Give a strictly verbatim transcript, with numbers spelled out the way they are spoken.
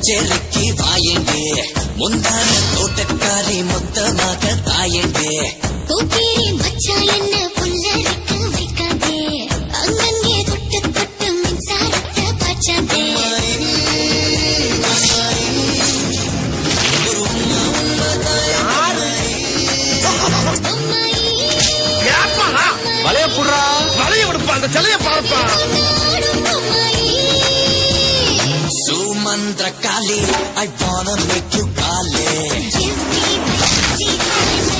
கச்சேரிக்கு வாயண்டே முந்தான தோட்டக்காரி மொத்தமாக தாயண்டே தூக்கேரி மச்சா என்ன புல்லரிக்க வைக்காதே அங்கங்கே தொட்டு தொட்டு மின்சாரத்தை பாய்ச்சாதே வலைய புடுறா வலைய விடுப்பா அந்த சிலைய பார்ப்பா சுமந்திர காளி I wanna make you Kali